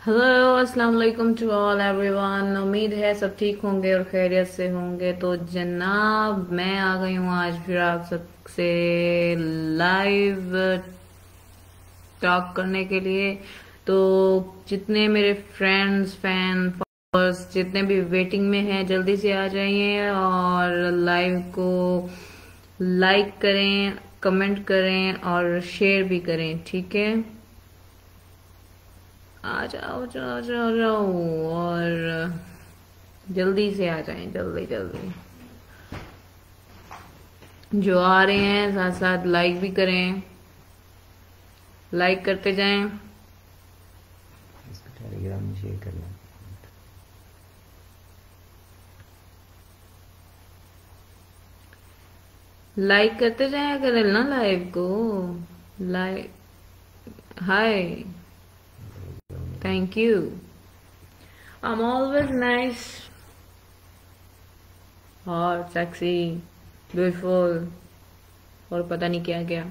Hello, अस्सलाम वालेकुम to all everyone. उम्मीद है सब ठीक होंगे और खैरियत से होंगे। तो जनाब, मैं आ गई हूँ आज फिर आप सबसे लाइव टॉक करने के लिए। तो जितने मेरे फ्रेंड्स, फैन, फॉलोअर्स जितने भी वेटिंग में हैं, जल्दी से आ जाइए और लाइव को लाइक करें, कमेंट करें और शेयर भी करें। ठीक है, आ जाओ जाओ जाओ जाओ और जल्दी से आ जाएं, जल्दी जल्दी। जो आ रहे हैं साथ साथ लाइक भी करें, लाइक करते जाएं। इसको टेलीग्राम में शेयर कर लें। लाइक करते जाएं करें ना लाइव को। Like, hi, thank you. I am always nice और सेक्सी, ब्यूटीफुल और पता नहीं क्या क्या।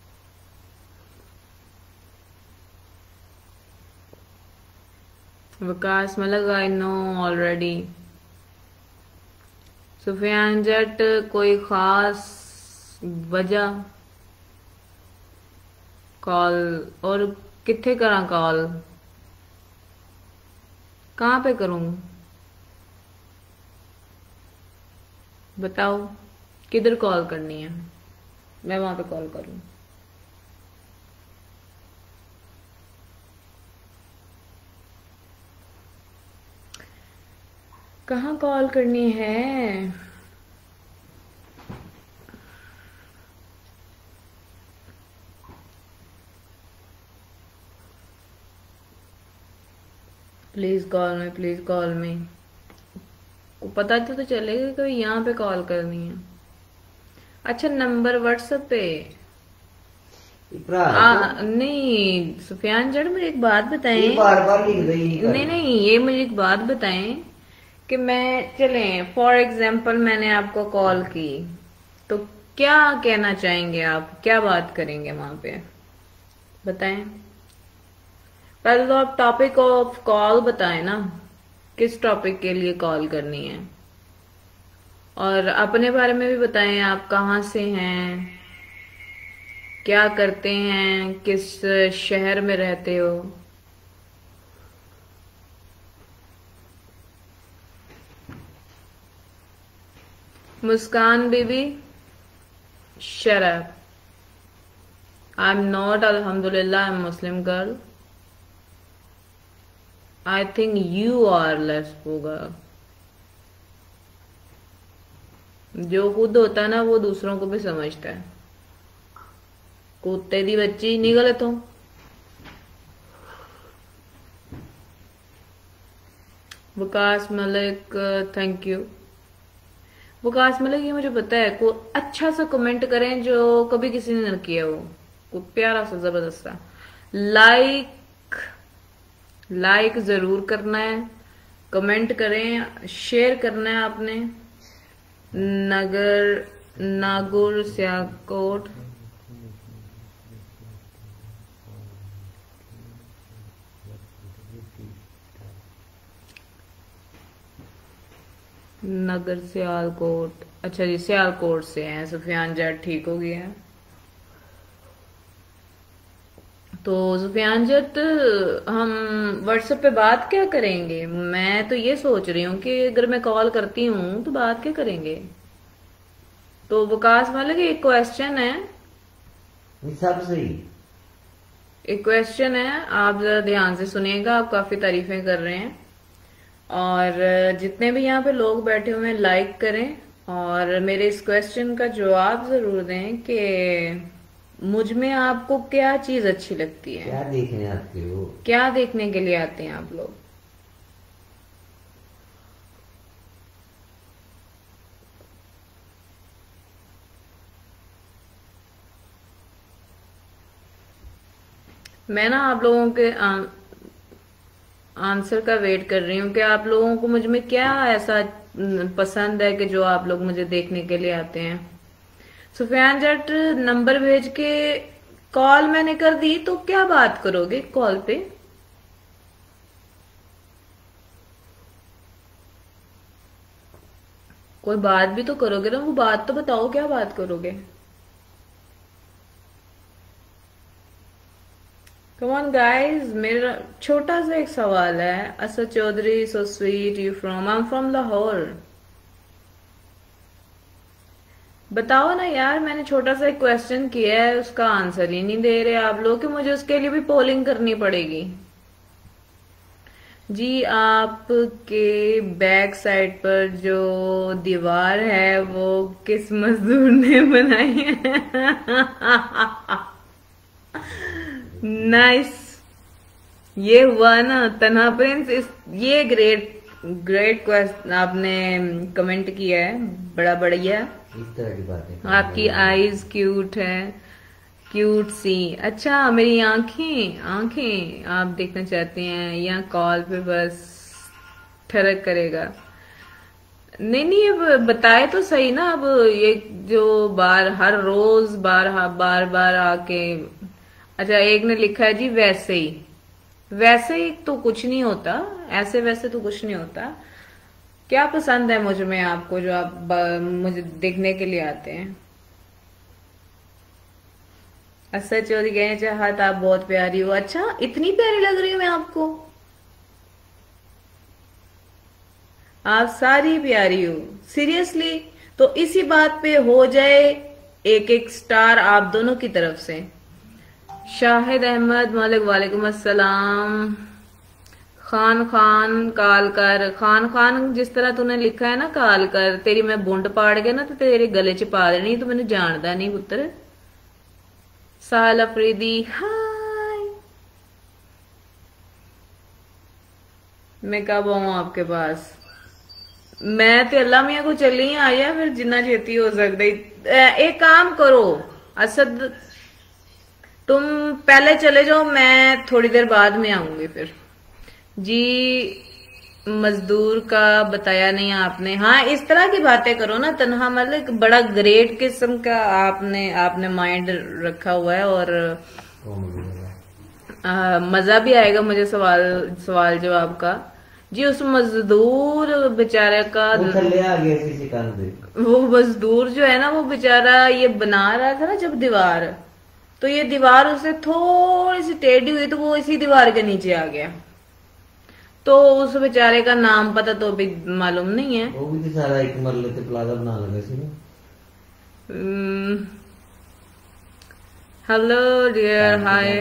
Vikas Malak, I know already. Sufiyan Jatt, कोई खास वजह? कॉल और किथे करा कॉल? कहाँ पे करूं? बताओ किधर कॉल करनी है, मैं वहां पे कॉल करूं। कहाँ कॉल करनी है? प्लीज कॉल में, प्लीज कॉल में। को पता तो चलेगा कि यहाँ पे कॉल करनी है। अच्छा, नंबर व्हाट्सएप पे? नहीं सुफियान जड़, मुझे एक बात बताएं। बार बार लिख दो नहीं नहीं, ये मुझे एक बात बताएं कि मैं, चले फॉर एग्जाम्पल मैंने आपको कॉल की, तो क्या कहना चाहेंगे आप? क्या बात करेंगे वहां पे? बताएं। पहले तो आप टॉपिक ऑफ कॉल बताएं ना, किस टॉपिक के लिए कॉल करनी है। और अपने बारे में भी बताएं, आप कहाँ से हैं, क्या करते हैं, किस शहर में रहते हो। Muskan Bibi, shut up. I am not, अल्हम्दुलिल्लाह, I am Muslim girl. I think you are lesbo girl. जो खुद होता है ना, वो दूसरों को भी समझता है। कुत्ते दी बच्ची, नहीं गलत हो? Vikas Malik, thank you. विकास मलिक, ये मुझे पता है, को अच्छा सा कमेंट करें जो कभी किसी ने न किया हो, को प्यारा सा जबरदस्त सा। लाइक, लाइक जरूर करना है, कमेंट करें, शेयर करना है आपने। नगर, नागौर, सियालकोट, नगर सियालकोट। अच्छा जी, सियालकोट से हैं सुफियान जट, ठीक हो गया। तो सुफियान जट, हम व्हाट्सएप पे बात क्या करेंगे? मैं तो ये सोच रही हूँ कि अगर मैं कॉल करती हूँ तो बात क्या करेंगे? तो विकास वाले की एक क्वेश्चन है, सब सही। एक क्वेश्चन है, आप जरा ध्यान से सुनिएगा। आप काफी तारीफें कर रहे हैं और जितने भी यहाँ पे लोग बैठे हुए हैं, लाइक करें और मेरे इस क्वेश्चन का जवाब जरूर दें कि मुझ में आपको क्या चीज अच्छी लगती है। क्या देखने आते हो? क्या देखने के लिए आते हैं आप लोग? मैं ना आप लोगों के आंसर का वेट कर रही हूँ कि आप लोगों को मुझ में क्या ऐसा पसंद है कि जो आप लोग मुझे देखने के लिए आते हैं। सुफियान जट, नंबर भेज के कॉल मैंने कर दी, तो क्या बात करोगे कॉल पे? कोई बात भी तो करोगे ना, वो बात तो बताओ, क्या बात करोगे? कम ऑन गाइस, मेरा छोटा सा एक सवाल है। Asad Chaudhary, so sweet, you from? I am from Lahore. बताओ ना यार, मैंने छोटा सा एक क्वेश्चन किया है, उसका आंसर ही नहीं दे रहे आप लोग, कि मुझे उसके लिए भी पोलिंग करनी पड़ेगी। जी, आपके बैक साइड पर जो दीवार है वो किस मजदूर ने बनाई है? नाइस। ये हुआ ना तन्हा प्रिंस, ये ग्रेट ग्रेट क्वेश्चन आपने कमेंट किया है, बड़ा बढ़िया। इस तरह की बातें आपकी आईज क्यूट है, क्यूट सी। अच्छा, मेरी आंखें आंखें आप देखना चाहते हैं, या कॉल पे बस ठरक करेगा? नहीं नहीं, अब बताए तो सही ना। अब ये जो हर रोज बार बार आके। अच्छा, एक ने लिखा है जी वैसे ही। वैसे ही तो कुछ नहीं होता, ऐसे वैसे तो कुछ नहीं होता। क्या पसंद है मुझ में आपको, जो आप मुझे देखने के लिए आते हैं? असद चौधरी कहे चाहत, आप बहुत प्यारी हो। अच्छा, इतनी प्यारी लग रही हूँ मैं आपको? आप सारी प्यारी हो, सीरियसली? तो इसी बात पे हो जाए एक एक स्टार आप दोनों की तरफ से। शाहिद अहमद मलिक, वालेकुम अस्सलाम। खान खान काल कर, खान खान जिस तरह तूने लिखा है ना काल कर, तेरी मैं बुंड पाड़ के ना तो तेरे गले च पा देनी, तो मैंने जानदा नहीं पुत्र। साल अफरीदी, हाय। मैं कब आऊं आपके पास? मैं तो अल्लाह मियाँ को चली आया, फिर जिन्ना छेती हो सकता। एक काम करो असद, तुम पहले चले जाओ, मैं थोड़ी देर बाद में आऊंगी फिर। जी, मजदूर का बताया नहीं आपने। हाँ, इस तरह की बातें करो ना तन्हा, मतलब बड़ा ग्रेट किस्म का आपने माइंड रखा हुआ है, और मजा भी आएगा मुझे सवाल जवाब का। जी, उस मजदूर बेचारे का थल्ले आ गया किसी कारण से। वो मजदूर जो है ना, वो बेचारा ये बना रहा था ना जब दीवार, तो ये दीवार उसे थोड़ी सी टेढ़ी हुई तो वो इसी दीवार के नीचे आ गया। तो उस बेचारे का नाम पता तो अभी मालूम नहीं है। वो भी तो सारा एक मरले ते प्लाजा बना लगा सी ना। Hello dear, hi.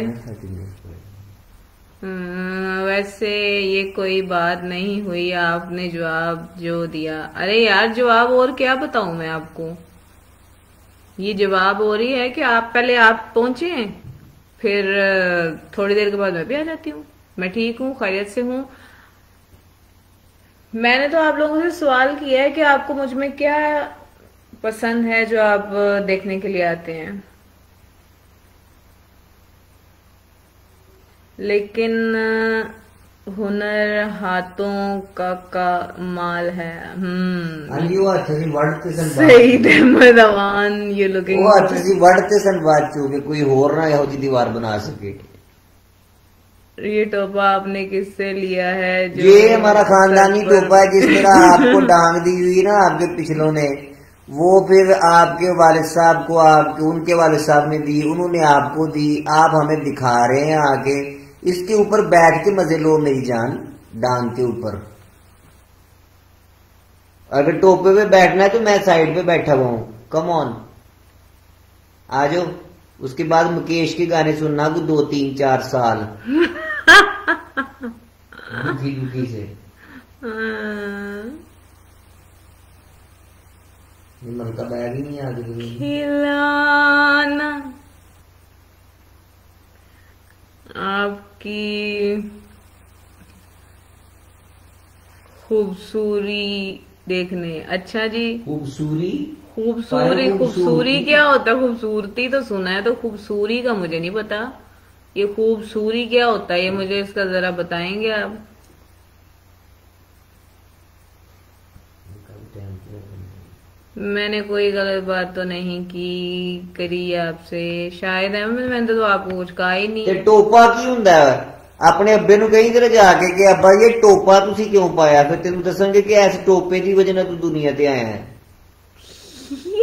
वैसे ये कोई बात नहीं हुई, आपने जवाब जो दिया। अरे यार, जवाब और क्या बताऊं मैं आपको? ये जवाब हो रही है कि आप पहले आप पहुंचे, फिर थोड़ी देर के बाद मैं भी आ जाती हूँ। मैं ठीक हूँ, खैरियत से हूँ। मैंने तो आप लोगों से सवाल किया है कि आपको मुझ में क्या पसंद है जो आप देखने के लिए आते हैं, लेकिन हुनर हाथों का कमाल है। सही अहमद अवान, ये लुकिंग वड़ते सन बात चूके कोई होर ना यहो जी दीवार बना सके। ये टोपा आपने किससे लिया है? ये हमारा खानदानी टोपा है, जिस तरह आपको डांग दी हुई ना आपके पिछलों ने, वो फिर आपके वालिद साहब को उनके वालिद साहब ने दी, उन्होंने आपको दी, आप हमें दिखा रहे हैं आगे। इसके ऊपर बैठ के मजे लो मेरी जान, डांग के ऊपर। अगर टोपे पे बैठना है तो मैं साइड पे बैठा हुआ हूं, कम ऑन आ जाओ। उसके बाद मुकेश के गाने सुनना को 2 3 4 साल दुखी दुखी से। मन का बैग ही नहीं आगे खिलाना आपकी खूबसूरी देखने। अच्छा जी, खूबसूरी क्या होता है? खूबसूरती तो सुना है, तो खूबसूरी का मुझे नहीं पता। ये खूबसूरी क्या होता है, ये मुझे इसका जरा बताएंगे आप? मैंने कोई गलत बात तो नहीं करी आपसे। शायद मैंने तो आपको कुछ कहा ही नहीं। टोपा की हुंदा है? अपने अब्बे नु कहीं तरह जाके कि अब्बा ये टोपा तुसी क्यों पाया, फिर तेन दसेंगे कि ऐसे टोपे की वजह तू दुनिया ते आया है।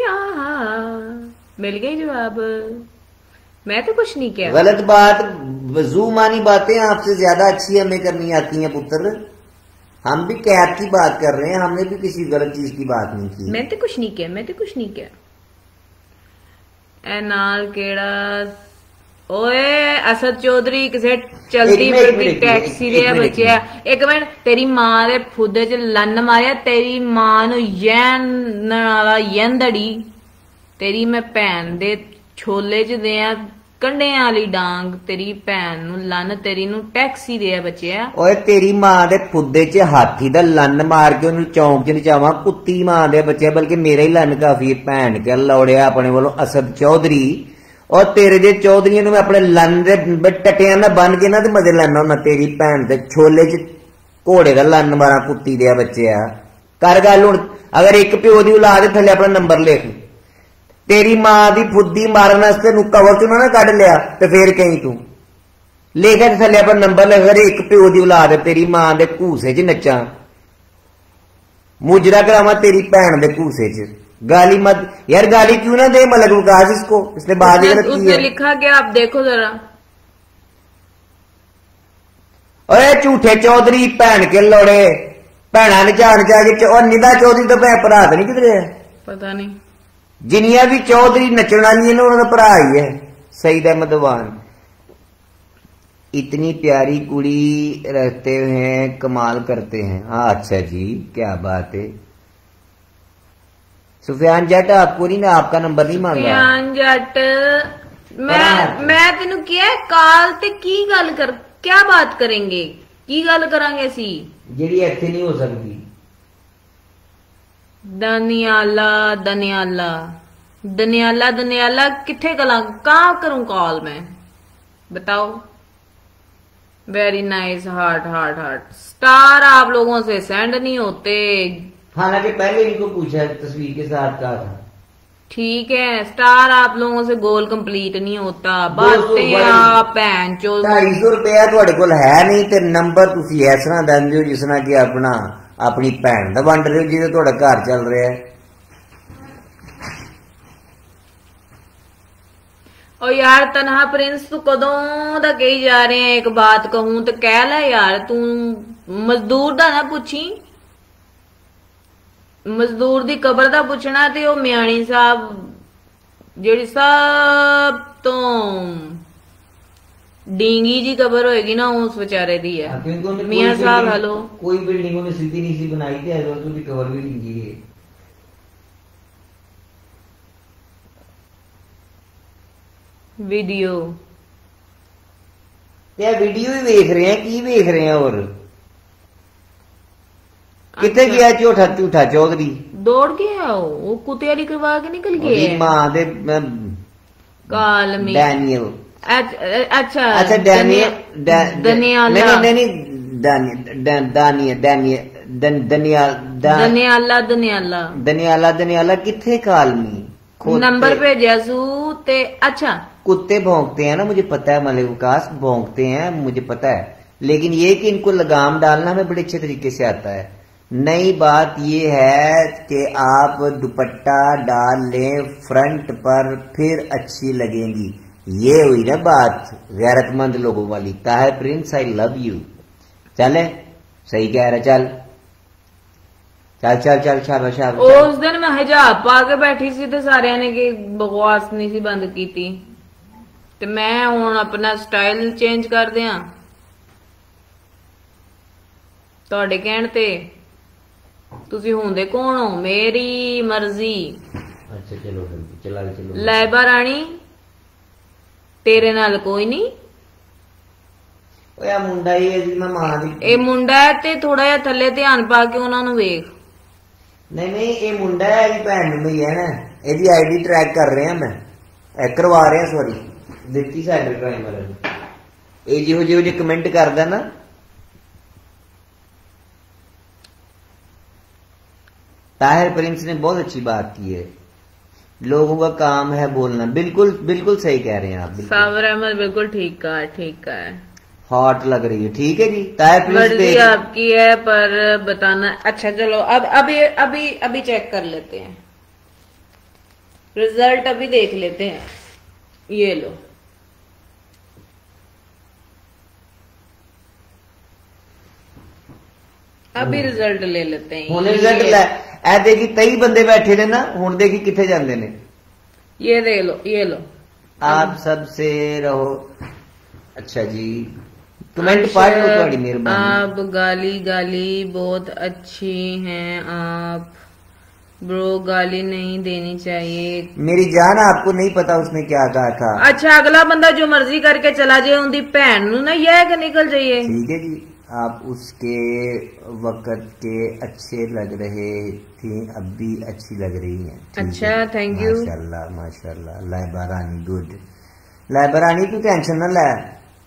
मिल गई जवाब। मैं तो कुछ नहीं किया। गलत बात, वजू मानी बातें आपसे ज्यादा अच्छी हमें करनी आती हैं पुत्र। हम भी कैद की बात कर रहे हैं, हमने भी किसी गलत चीज की बात नहीं की। मैं तो कुछ नहीं किया, मैं तो कुछ नहीं किया। ए नाल केड़ा ओए असद चौधरी किसे चलती फिरती टैक्सी दे बच्चे। एक मिनट, तेरी मां दे फुदे च लन्न मारिया, तेरी मां नु यैन नाला यंदड़ी, तेरी मैं भैन दे छोले च देया कंडे वाली डांग, तेरी भैन नु लन्न, तेरी नु टैक्सी दे बच्चे। ओए तेरी मां दे फुदे च हाथी दा लन्न मार के ओनू चौंक च नचावा, कुत्ती मां दे बच्चे। बल्कि मेरा ही लन्न काफी भैन के लौड़िया अपने वालों असद चौधरी। और तेरे जे चौधरी मैं अपने लन दे टटिया ना बन के ना ते मजे लैना होना। तेरी भैन दे छोले च घोड़े का लन मारा, कुत्ती दे बच्चे। कर गल हुण, अगर एक प्यो दी औलाद थल्ले अपना नंबर लिख, तेरी मां दी फुद्दी मारन वास्ते कवर चो ना कढ लिया ते फिर कहीं तू लिख थल्ले अपना नंबर लिख। अगर एक प्यो दी औलाद तेरी मां दे घूसे च नचा, मुजरा करावा तेरी भैन दे घूसे च। गाली मत यार, गाली क्यों ना दे मलक विकास इसको, इसने बात उसने लिखा क्या आप देखो जरा। अरे झूठे चौधरी भैन के लौड़े, भैना नचा नचा के। और निदा चौधरी तो भैन भरा तो नहीं किधरे है, पता नहीं। जिनिया भी चौधरी नचने वाली है उन्होंने भरा ही है। सईद अहमद वान, इतनी प्यारी कुड़ी रहते हैं, कमाल करते हैं। हाँ अच्छा जी, क्या बात है। सुफियान जट आपको नहीं ना, आपका नंबर नहीं मांगा। सुफियान जट, मैं तेनू किया काल ते की गल कर, क्या बात करेंगे, की गल करांगे सी जेड़ी इत्थे नहीं हो सकती। दनियाला दनियाला दनियाला दनियाला किथे गला कहाँ करूं कॉल में, बताओ। Very nice, heart heart heart. Star आप लोगों से सेंड नहीं होते। हालांकि पहले इनको पूछा तस्वीर के साथ कहा था। ठीक है, स्टार आप लोगों से गोल कंप्लीट नहीं होता। बातें आप भैन चो 250 रुपया थोड़े कोल है नहीं ते नंबर तुसी इस तरह देंदे हो जिस तरह कि अपना अपनी भैन दा वंड रहे हो, जिहदे थोड़ा घर चल रहा है। और यार तनहा प्रिंस तू कदों दा कही जा रहे हैं, एक बात कहूं तो कह ले यार, तू मजदूर दा ना पूछी, मजदूर दी कबर दा पुछना ते ओ मियाणी साहब जेड़ी सब तो डींगी जी कबर होएगी ना उस बेचारे दी है। मियां साहब हेलो, कोई बिल्डिंग उन्हें सीधी नहीं सी बनाई थी, तो कवर भी डींगी है। वीडियो वीडियो ही वेख रहे हैं, की वेख रहे हैं और कितने गया झूठा झूठा चौधरी? दौड़ गया वो कुतियारी करवा के निकल गया। मां दे काल में डैनियल। अच्छा अच्छा डैनियल दनियाला नहीं दानियल दनियाल दनियाला दनियाला दनियाला दनियाला किथे कालमी नंबर भेजा सू ते। अच्छा कुत्ते भौंकते हैं ना, मुझे पता है मलिक विकास भौंकते हैं, मुझे पता है। लेकिन ये कि इनको लगाम डालना हमें बड़े अच्छे तरीके से आता है। नई बात ये है कि आप दुपट्टा डाल लें फ्रंट पर, फिर अच्छी लगेंगी। ये हुई ना बात गैरतमंद लोगों वाली। Tahir prince I love you. चले सही कह रहा, चल चल चल चल चल चल। उस दिन मैं हिजाब पा के बैठी सी ते सारिया ने की बकवास नहीं सी बंद की थी, ते मैं हुण अपना स्टाइल चेंज कर दिया तुहाडे कहण ते। तुसी हुंदे कौन हो? मेरी मर्जी। अच्छा चलो चला चलो। लैबा राणी तेरे नाल कोई नहीं। ओए मुंडा ही है जी, मैं मां दी ए मुंडा है ते थोड़ा जिहा थल्ले ध्यान पा के उन्हां नूं वेख। नहीं नहीं ये मुंडा है, ये भैन नूं ही है ना। ਇਹਦੀ आईडी ट्रैक कर रहे हैं, मैं करवा रहे हैं। सॉरी ਦਿੱਤੀ साइबर क्राइम वाले ने। ये ਜਿਹੋ ਜਿਹੇ कमेंट करदा ना, ताहिर प्रिंस ने बहुत अच्छी बात की है। लोगों का काम है बोलना। बिल्कुल बिल्कुल सही कह रहे हैं आप। सावर अहमद बिल्कुल ठीक है, ठीक है। हॉट लग रही है, ठीक है जी। ताहिर प्रिंस मर्जी आपकी है पर बताना। अच्छा चलो अब अभी अभी अभी चेक कर लेते हैं। रिजल्ट अभी देख लेते हैं, ये लो। अभी रिजल्ट ले लेते हैं। हुण रिजल्ट लै ए देखी कई बंदे बैठे ने ना, हुण देखी किथे जांदे ने। ये दे लो, ये लो। आप सबसे रहो। अच्छा जी, कमेंट पढ़ लो, थोड़ी मेहरबानी। आप गाली गाली बहुत अच्छी हैं आप ब्रो, गाली नहीं देनी चाहिए। मेरी जान, आपको नहीं पता उसने क्या कहा था। अच्छा, अगला बंदा जो मर्जी करके चला जाए, उनकी भैन नू ना यह निकल जाइए। ठीक है जी, आप उसके वक्त के अच्छे लग रहे थे, अब भी अच्छी लग रही हैं। अच्छा, थैंक यू। माशाल्लाह माशाल्लाह। लाइबा रानी गुड। लाइबा रानी तू टेंशन ना ले,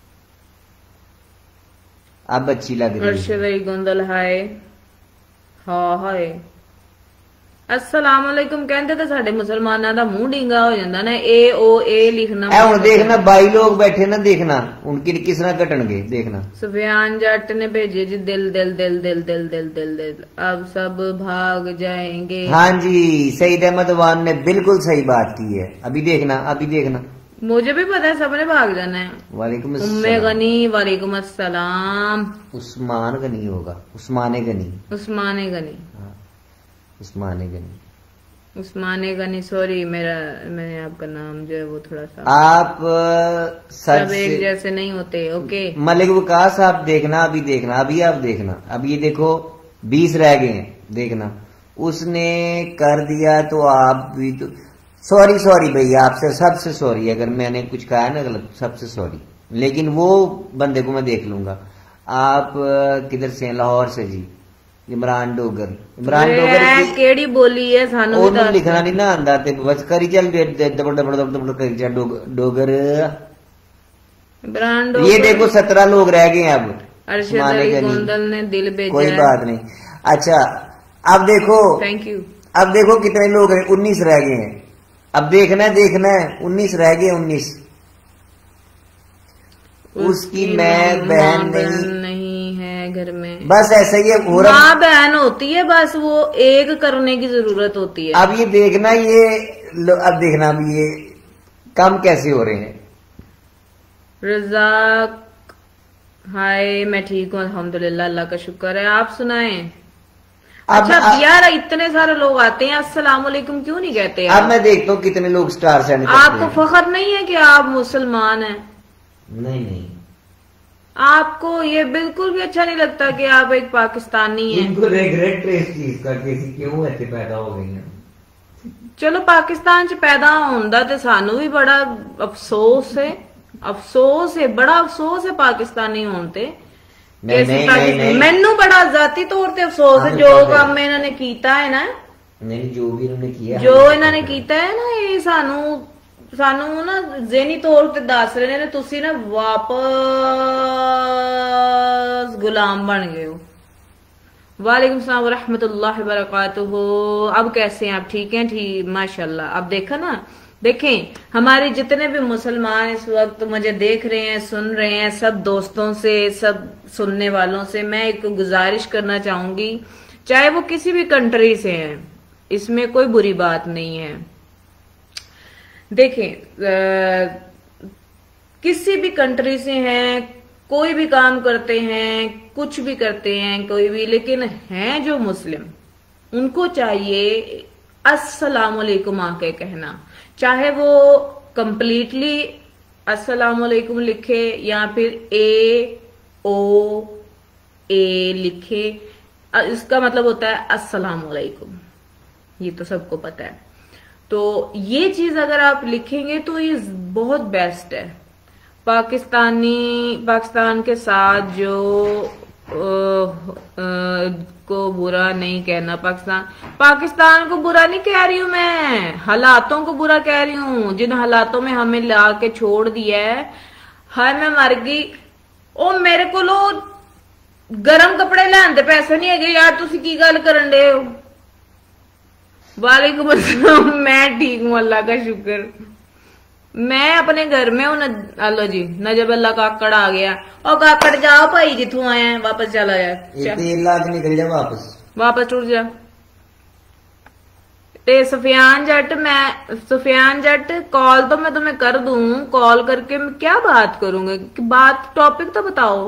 अब अच्छी लग रही है। अर्शद गोंदल हाय। हाँ हाय। अस्सलाम वालेकुम कहते तो साडे मुसलमाना दा मुंह डींगा हो जाता ना, ए ओ ए लिखना। हुण देखना 22 लोग बैठे ना, देखना उनकी किस तरह कटणगे, देखना। सुफियान जट ने भेजे जी दिल दिल दिल दिल दिल दिल दिल दिल, अब सब भाग जाएंगे। हाँ जी, सईद अहमद वान ने बिल्कुल सही बात की है। अभी देखना, अभी देखना। मुझे भी पता है सबने भाग जाना है। वालेकुम उम्मे गनी वालेकुम अस्सलाम। उस्मान गनी होगा, उस्माने गनी। उस्माने गनी, हाँ, उस्माने गनी। उस्माने गनी। सॉरी, मैंने आपका नाम जो है वो थोड़ा सा, आप सब एक जैसे नहीं होते। ओके। मलिक विकास, आप देखना, अभी देखना, अभी आप देखना। अब ये देखो 20 रह गए हैं, देखना। उसने कर दिया तो आप भी तो सॉरी सॉरी भैया, आपसे सबसे सॉरी अगर मैंने कुछ कहा है ना गलत, सबसे सॉरी। लेकिन वो बंदे को मैं देख लूंगा। आप किधर से? लाहौर से जी। इमरान डोगर। इमरान डोगर की केड़ी बोली है सानू भी तो लिखना नहीं ना आंदा, ते बस करी चल दबड़ दबड़ दबड़ करी चल। डोगर। इमरान ये देखो 17 लोग रह गए हैं अब। अरशद गोंदल ने दिल भेजा। कोई बात नहीं। अच्छा, अब देखो, थैंक यू। अब देखो कितने लोग हैं, 19 रह गए हैं। अब देखना है, देखना है, 19 रह गए, 19। उसकी मैं बहन नहीं है घर में। बस ऐसा ही है, हो रहा। माँ बहन होती है, बस वो एक करने की जरूरत होती है। अब ये देखना, ये अब देखना, अब ये कम कैसे हो रहे हैं। रजाक हाय, मैं ठीक हूँ अल्हम्दुलिल्लाह, अल्लाह का शुक्र है। आप सुनाएं। अच्छा यार, इतने सारे लोग आते हैं, अस्सलाम वालेकुम क्यों नहीं कहते? अब मैं देखता हूँ कितने लोग स्टार सेंड करते हैं। आपको फख्र नहीं है कि आप मुसलमान हैं? नहीं नहीं, आपको ये बिल्कुल भी अच्छा नहीं लगता कि आप एक पाकिस्तानी हैं? इनको रिग्रेट है इस चीज का कि क्यों ऐसे पैदा हो गई हैं। चलो, पाकिस्तान च पैदा होंदा ते सानू भी बड़ा अफसोस है, अफसोस है, बड़ा अफसोस है पाकिस्तानी होते। मैनू बड़ा जाती तौर ते अफसोस है, जो काम इन्होंने कीता है ना। नहीं, जो भी इन्होंने किया, जो इन्होंने कीता है ना, ये सानू ना ज़हनी तौर ते दस रहे ने, तुसी ना वापस गुलाम बन गए हो। वालेकुम सलाम रहमतुल्लाहि बरकातुहू। अब कैसे हैं आप? ठीक हैं? ठीक, माशाल्लाह। अब देखा ना, देखें हमारे जितने भी मुसलमान इस वक्त मुझे देख रहे हैं, सुन रहे हैं, सब दोस्तों से, सब सुनने वालों से मैं एक गुजारिश करना चाहूंगी, चाहे वो किसी भी कंट्री से हैं, इसमें कोई बुरी बात नहीं है। देखें, किसी भी कंट्री से हैं, कोई भी काम करते हैं, कुछ भी करते हैं, कोई भी, लेकिन हैं जो मुस्लिम, उनको चाहिए अस्सलाम वालेकुम आके कहना, चाहे वो कंप्लीटली अस्सलाम वालेकुम लिखे या फिर ए ओ ए लिखे, इसका मतलब होता है अस्सलाम वालेकुम, ये तो सबको पता है। तो ये चीज अगर आप लिखेंगे तो ये बहुत बेस्ट है। पाकिस्तान के साथ जो को बुरा नहीं कहना, पाकिस्तान को बुरा नहीं कह रही हूं मैं, हालातों को बुरा कह रही हूं, जिन हालातों में हमें ला के छोड़ दिया है। हाय मैं मर गई, ओ मेरे को गरम कपड़े लैन दे पैसे नहीं है यार, तुसी की गल करन दे हो। वालेकुम अस्सलाम, मैं ठीक हूं अल्लाह का शुक्र। मैं अपने घर में हूं। हेलो जी, नजब अल्लाह काकड़ आ गया। और काकड़ जाओ भाई, जिथों आए हैं वापस चला जाए, निकल जा वापस टूट जा। ते सुफियान जट कॉल तो मैं तुम्हें कर दूं, कॉल करके मैं क्या बात करूंगी, बात टॉपिक तो बताओ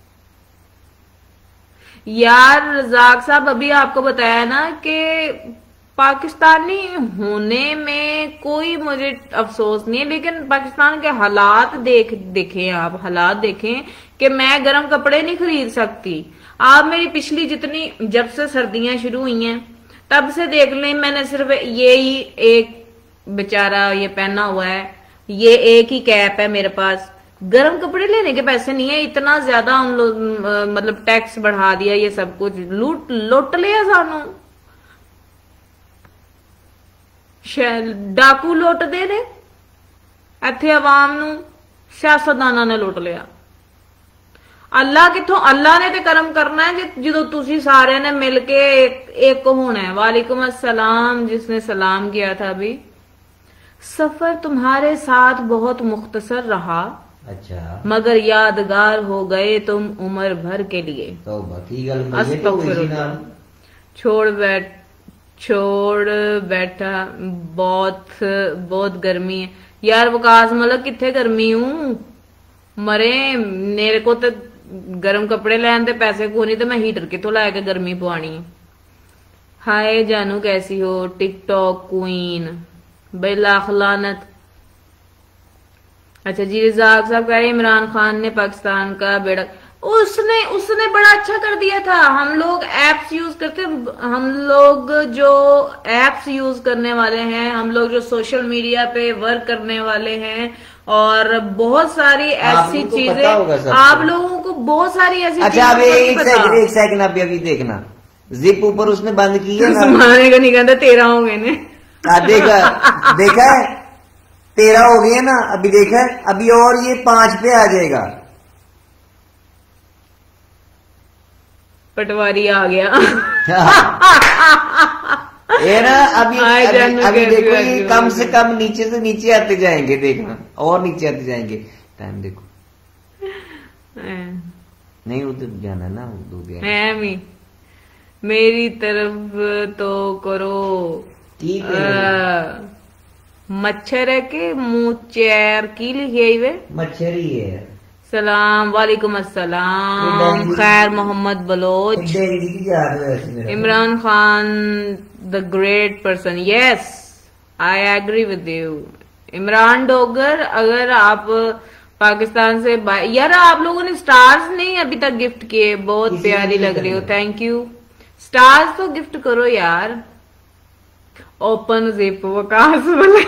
यार। रजाक साहब अभी आपको बताया ना कि पाकिस्तानी होने में कोई मुझे अफसोस नहीं है, लेकिन पाकिस्तान के हालात देखें आप, हालात देखें कि मैं गर्म कपड़े नहीं खरीद सकती। आप मेरी पिछली जितनी, जब से सर्दियां शुरू हुई हैं तब से देख लें, मैंने सिर्फ ये ही एक बेचारा ये पहना हुआ है, ये एक ही कैप है मेरे पास। गर्म कपड़े लेने के पैसे नहीं है, इतना ज्यादा उन लोग मतलब टैक्स बढ़ा दिया, ये सब कुछ लुट लिया सानू, डाकू लुट दे ने इथे अवाम नू, सियासतदाना ने लुट लिया। अल्लाह किथों, अल्लाह ने तो कर्म करना है जो तुसी सारे ने मिलके एक होना है। वालेकुम अस्सलाम, जिसने सलाम किया था अभी। सफर तुम्हारे साथ बहुत मुख्तसर रहा, अच्छा, मगर यादगार हो गए तुम उम्र भर के लिए। तो छोड़ बैठा, बहुत गर्मी है यार। वकास मतलब किथे गर्मी हूं मरे, मेरे को तो गर्म कपड़े लैन दे पैसे को नहीं, तो मैं हीटर कितों लाके गर्मी पवानी। हाय जानू कैसी हो, टिकटॉक क्वीन, बे लाख लानत। अच्छा जी, रजाक साहब कह रहे इमरान खान ने पाकिस्तान का बेड़ा, उसने बड़ा अच्छा कर दिया था। हम लोग एप्स यूज करते, हम लोग जो एप्स यूज करने वाले हैं, हम लोग जो सोशल मीडिया पे वर्क करने वाले हैं, और बहुत सारी ऐसी चीजें आप लोगों को बहुत सारी ऐसी। अच्छा अभी एक सेकंड अभी देखना, जिप ऊपर उसने बंद की है, माने का नहीं कहता 13 हो गए ने। देखा है 13 हो गए ना, अभी देखा है, अभी और ये 5 पे आ जाएगा। पटवारी आ गया ये ना अभी देखो, ये कम से कम नीचे से नीचे आते जाएंगे, देखना और नीचे आते जाएंगे। टाइम देखो, नहीं उधर जाना ना, उधर मेरी तरफ तो करो, ठीक है। मच्छर है के मुंह चेर की लिखे हुए, मच्छर ही है। सलाम, वालेकुम अस्सलाम, Khair Mohammad Baloch, Imran Khan the great person, yes I agree with you. Imran Dogar, अगर आप पाकिस्तान से यार, आप लोगों ने स्टार्स नहीं अभी तक गिफ्ट किए, बहुत प्यारी लग रही हो, थैंक यू। स्टार्स तो गिफ्ट करो यार। ओपन जिप वकास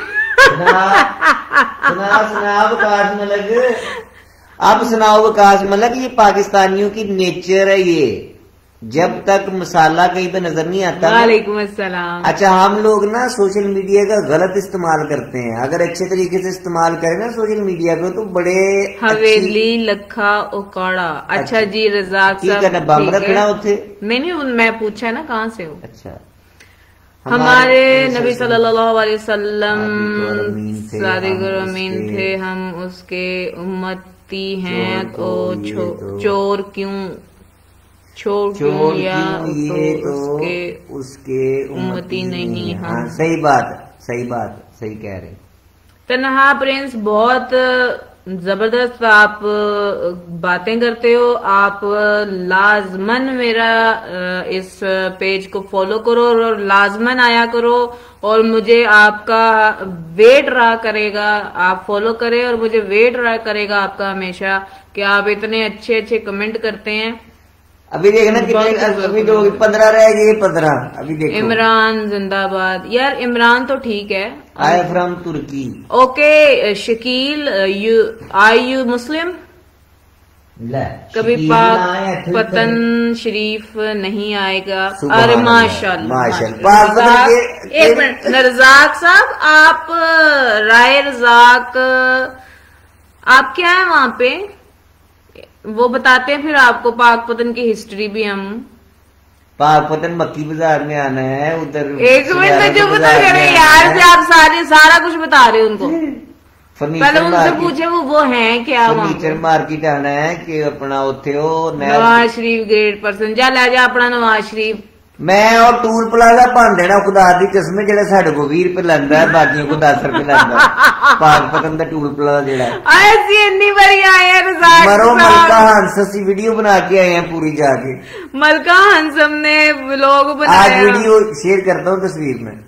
वकास मलक, अब सुनाओ वकास मलक, ये पाकिस्तानियों की नेचर है ये, जब तक मसाला कहीं पे नजर नहीं आता। वालेकुम अस्सलाम। अच्छा, हम लोग ना सोशल मीडिया का गलत इस्तेमाल करते हैं, अगर अच्छे तरीके से इस्तेमाल करें ना सोशल मीडिया को, तो बड़े हवेली लखा उकाड़ा। अच्छा जी, रजाक साहब बम रखना उसे, मैं पूछा है ना कहाँ से हो। अच्छा, हमारे नबी सल्लल्लाहु अलैहि वसल्लम सादिक और अमीन थे, हम उसके उम्मती हैं, तो चोर क्यों या तो उसके उम्मती नहीं। हाँ सही बात सही कह रहे। तन्हा प्रिंस, बहुत जबरदस्त आप बातें करते हो। आप लाजमन मेरा इस पेज को फॉलो करो और लाजमन आया करो, और मुझे आपका वेट रहा करेगा। आप फॉलो करें और मुझे वेट रहा करेगा आपका हमेशा, कि आप इतने अच्छे अच्छे कमेंट करते हैं। अभी देखना कितने, अभी तो 15 रह गए, 15 अभी देखो। इमरान जिंदाबाद। यार इमरान तो ठीक है, I from Turkey. Okay Shakeel, you Muslim? कभी पाक पतन शरीफ नहीं आएगा। अरे माशाल्लाह। एक मिनट रजाक साहब, आप राय रजाक, आप क्या है वहां पे, वो बताते हैं, फिर आपको पाक पतन की हिस्ट्री भी हम। पाक पतन मक्की बाजार में आना है, उधर एक मिनट जो बता रहे यार से, आप सारा कुछ बता रहे उनको। पहले उनसे पूछे वो है क्या। फर्नीचर मार्केट आना है कि अपना उत्थे हो। नवाज शरीफ ग्रेट पर्सन, जा लै जा अपना नवाज शरीफ। मैं और टूर प्लाजा भन देना खुदा दी कसम जेड़ा साडे को 20 रुपए लैंदा है बाकियों को 10 रुपए लैंदा पागपतन दा टूर प्लाजा जेड़ा ऐसी इतनी बड़ी आए हैं रज़ाक मरो साहब। मलका हंस सी वीडियो बना के आए हैं पूरी जाके। मलका हंस हमने व्लॉग आज बनाया। वीडियो शेयर करता हूँ तस्वीर में।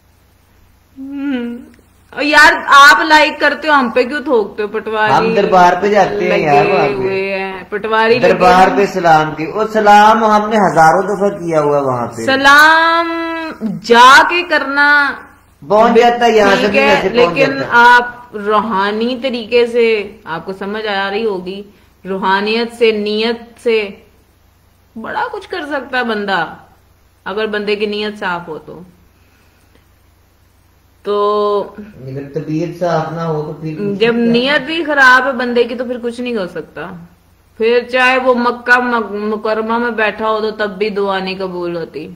और यार आप लाइक करते हो, हम पे क्यों थोकते हो? पटवारी हम दरबार पे जाते हैं यार, वहाँ पे हुए हैं पटवारी दरबार पे सलाम की, और सलाम हमने हजारों दफा किया हुआ वहाँ पे। सलाम जाके करना पहुंच जाता है यहाँ से ठीक भी है, वैसे पहुंच लेकिन जाता है। आप रूहानी तरीके से, आपको समझ आ रही होगी, रूहानियत से, नियत से बड़ा कुछ कर सकता है बंदा, अगर बंदे की नियत साफ हो तो अगर तबीयत साफ ना हो तो फिर जब नियत भी खराब है बंदे की तो फिर कुछ नहीं हो सकता। फिर चाहे वो मक्का मुकरमा में बैठा हो तो तब भी दुआ नहीं कबूल होती।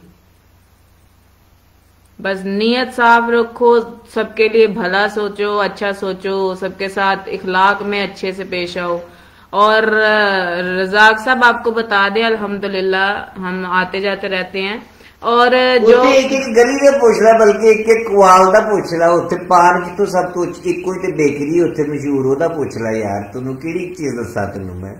बस नियत साफ रखो, सबके लिए भला सोचो, अच्छा सोचो, सबके साथ इखलाक में अच्छे से पेश आओ। और रज़ाक साहब आपको बता दें, अल्हम्दुलिल्लाह हम आते जाते रहते हैं, और जो एक एक गली में पूछ रहा, बल्कि एक एक कुआल दा पूछ रहा, उत्थे पार्क तो सब कुछ इको ही ते बेकरी उत्थे मशहूर ओदा पूछ रहा। यार तन्नू केड़ी चीज दसा तन्नू मैं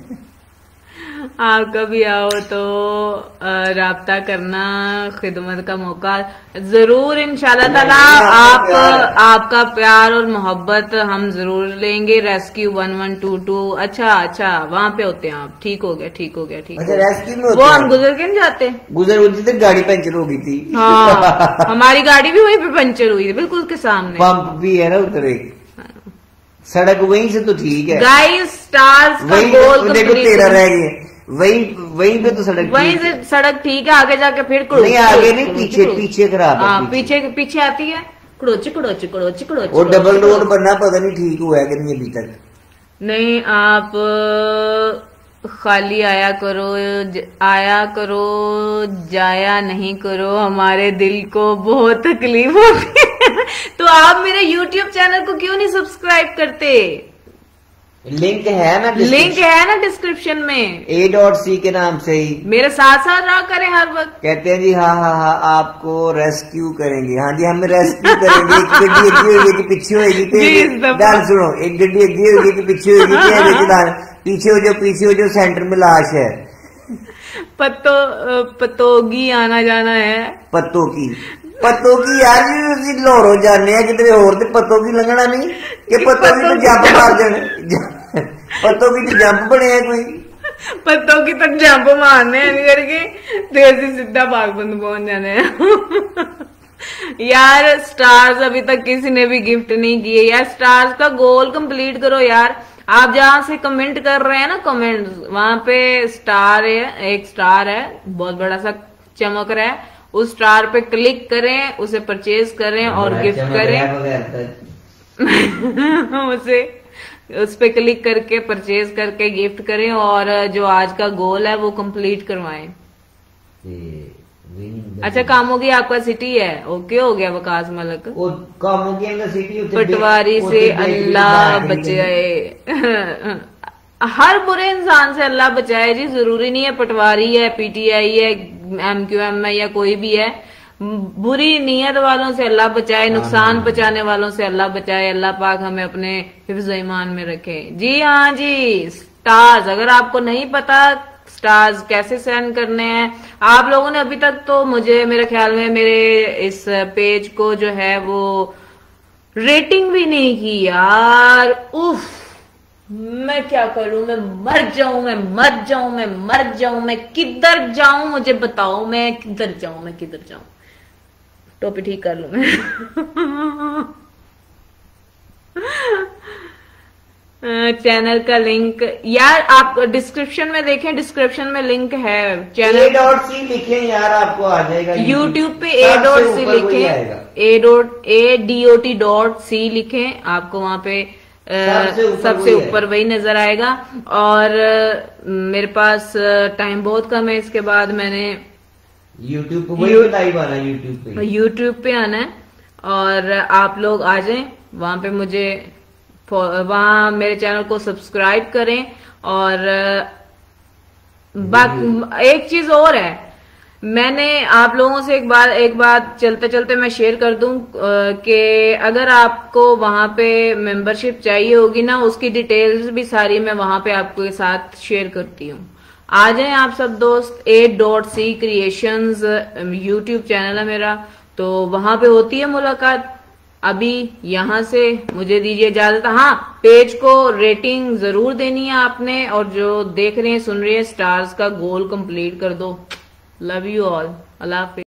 आप कभी आओ तो राब्ता करना, खिदमत का मौका जरूर इंशाल्लाह ताला। आपका प्यार और मोहब्बत हम जरूर लेंगे। रेस्क्यू 1122 अच्छा वहाँ पे होते हैं आप? ठीक हो गया ठीक हो गया ठीक अच्छा हो गया। रेस्क्यू में वो हम गुजर के नहीं जाते? गुजर होती थी, गाड़ी पंचर हो गई थी। हाँ हमारी गाड़ी भी वहीं पे पंचर हुई थी, बिल्कुल के सामने। पंप भी है ना उधर, एक सड़क वहीं से तो ठीक है। गाइस स्टार्स का वहीं गोल देखो तेरा रह गया, वहीं पे तो सड़क वहीं से सड़क ठीक है, आगे जाके फिर नहीं, आगे नहीं, पीछे खराब है। हाँ पीछे आती है कुड़ोची। और डबल रोड बनना पता नहीं ठीक हुआ है कि नहीं अभी तक। नहीं आप खाली आया करो जाया नहीं करो, हमारे दिल को बहुत तकलीफ होती है। तो आप मेरे YouTube चैनल को क्यों नहीं सब्सक्राइब करते? लिंक है ना डिस्क्रिप्शन में, A.C के नाम से ही मेरे साथ रहा करें हर वक्त। कहते हैं जी हाँ आपको रेस्क्यू करेंगे। हाँ जी हमें रेस्क्यू करेंगे। एक गड्डी अग्गी होगी कि पीछे होगी, डाल सुनो, एक गड्डी अग्गी होगी कि पीछे होगी, पीछे हो जो सेंटर में लाश है। पतोगी आना जाना है, पत्तों की यार जी लोरो जाने हैं कितने और पत्तों की लंघना नहीं कि पत्तों की तो जंप मार जाने, पत्तों की तो जंप बने हैं कोई, पत्तों की तो जंप मारने हैं करके तेजी सीधा बागबंद पहुंच जाने हैं। यार स्टार्स अभी तक किसी ने भी गिफ्ट नहीं किए यार। स्टार्स का गोल कंप्लीट करो यार। आप जहां से कमेंट कर रहे हैं ना, कमेंट वहां पे स्टार है, एक स्टार है बहुत बड़ा सा चमक रहा है, उस स्टार पे क्लिक करें, उसे परचेज करें और गिफ्ट करें। उस पे क्लिक करके परचेज करके गिफ्ट करें, और जो आज का गोल है वो कंप्लीट करवाएं। अच्छा कामों की आपका सिटी है, ओके हो गया वकास मलक। कामों की सिटी पटवारी से अल्लाह बचाए। हर बुरे इंसान से अल्लाह बचाए जी, जरूरी नहीं है पटवारी है, PTI है, MQM है या कोई भी है। बुरी नीयत वालों से अल्लाह बचाए, नुकसान पहुंचाने वालों से अल्लाह बचाए। अल्लाह पाक हमें अपने हिफ्ज़ ईमान में रखे। जी हाँ जी, स्टार्स अगर आपको नहीं पता स्टार्स कैसे सेंड करने हैं, आप लोगों ने अभी तक तो मुझे मेरे ख्याल में मेरे इस पेज को जो है वो रेटिंग भी नहीं की यार। उफ मैं क्या करूं, मैं मर जाऊं, मैं किधर जाऊं, मुझे बताओ मैं किधर जाऊं। टोपी ठीक कर लूं मैं। चैनल का लिंक यार आप डिस्क्रिप्शन में देखें, डिस्क्रिप्शन में लिंक है चैनल। A.C लिखें यार, आपको आ जाएगा। YouTube पे A.C लिखें, ADOT.C लिखें, आपको वहां पे सबसे ऊपर वही नजर आएगा। और मेरे पास टाइम बहुत कम है, इसके बाद मैंने YouTube पे आना है, और आप लोग आ जाएं वहां पे, मुझे वहां मेरे चैनल को सब्सक्राइब करें। और एक चीज और है, मैंने आप लोगों से एक बात चलते चलते मैं शेयर कर दूं कि अगर आपको वहां पे मेंबरशिप चाहिए होगी ना, उसकी डिटेल्स भी सारी मैं वहां पे आपके साथ शेयर करती हूँ। आ जाएं आप सब दोस्त। A.C क्रिएशंस यूट्यूब चैनल है मेरा, तो वहां पे होती है मुलाकात। अभी यहां से मुझे दीजिए इजाजत। हाँ, पेज को रेटिंग जरूर देनी है आपने, और जो देख रहे हैं सुन रहे हैं, स्टार्स का गोल कंप्लीट कर दो। Love you all. अल्लाह हाफिज।